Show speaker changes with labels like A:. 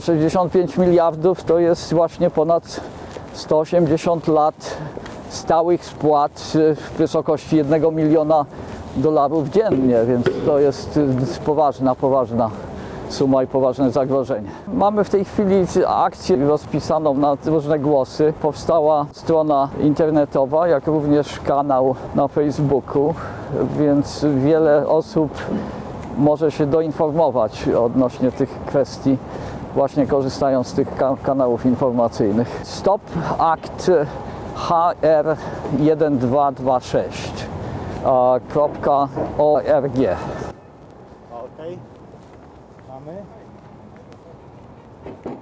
A: 65 miliardów to jest właśnie ponad 180 lat stałych spłat w wysokości 1 miliona dolarów dziennie, więc to jest poważna suma i poważne zagrożenie. Mamy w tej chwili akcję rozpisaną na różne głosy. Powstała strona internetowa, jak również kanał na Facebooku, więc wiele osób może się doinformować odnośnie tych kwestii, właśnie korzystając z tych kanałów informacyjnych. Stop Act HR 1226.org.
B: Okej. Mamy.